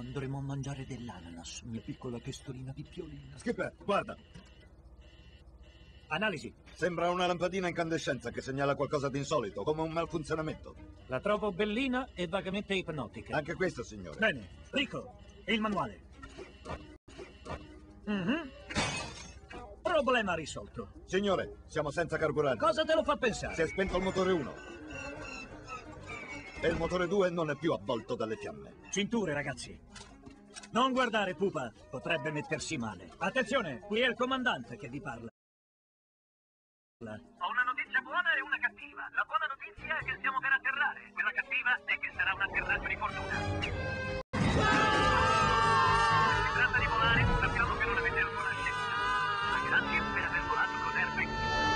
Andremo a mangiare dell'ananas, mia piccola testolina di piolina. Skipper, guarda. Analisi. Sembra una lampadina incandescenza che segnala qualcosa di insolito, come un malfunzionamento. La trovo bellina e vagamente ipnotica. Anche questo, signore. Bene. Rico, il manuale. Problema risolto. Signore, siamo senza carburante. Cosa te lo fa pensare? Si è spento il motore 1. E il motore 2 non è più avvolto dalle fiamme. Cinture, ragazzi. Non guardare, pupa. Potrebbe mettersi male. Attenzione, qui è il comandante che vi parla. Ho una notizia buona e una cattiva. La buona notizia è che stiamo per atterrare. Quella cattiva è che sarà un atterraggio di fortuna. Si tratta di volare, sappiamo che non avete alcuna scelta. Ma grazie per aver volato con Airpex.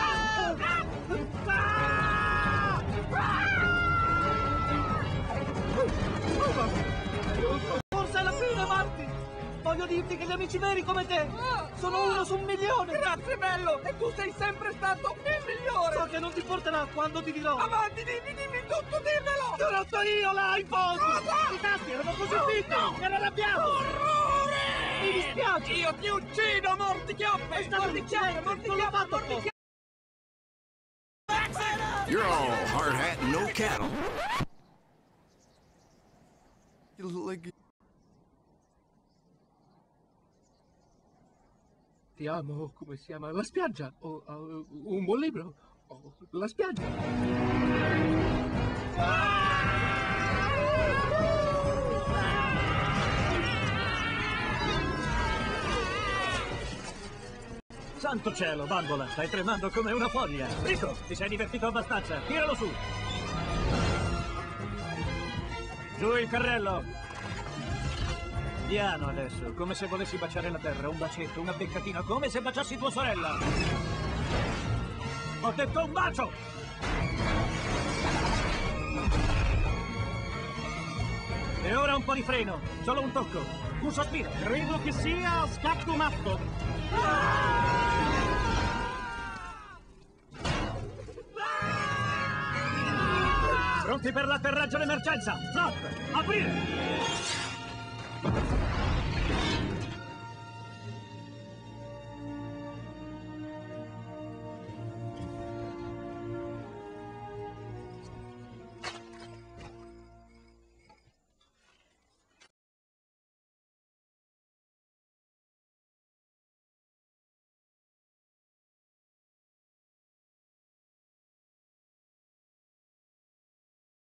Forse è la fine, Marty! Voglio dirti che gli amici veri come te sono 1 su 1.000.000! Grazie, bello! E tu sei sempre stato il migliore! So che non ti porterà quando ti dirò! Avanti, dimmi tutto, dimmelo! Te l'ho io l'iPhone! I tasti erano così fitti! Mi ero arrabbiato! Orrore! Mi dispiace! Io ti uccido, mortichiappe! È stato un incidente! Non l'ho fatto apposta! You're all hard hat and no cattle. You look like... Ti amo, come si chiama? La spiaggia? Un buon libro? La spiaggia? Santo cielo, bambola, stai tremando come una foglia. Rico, ti sei divertito abbastanza, tiralo su. Giù il carrello. Piano adesso, come se volessi baciare la terra, un bacetto, una beccatina, come se baciassi tua sorella. Ho detto un bacio! E ora un po' di freno, solo un tocco, un sospiro. Credo che sia scatto matto. Pronti per l'atterraggio d'emergenza? Flap, aprire!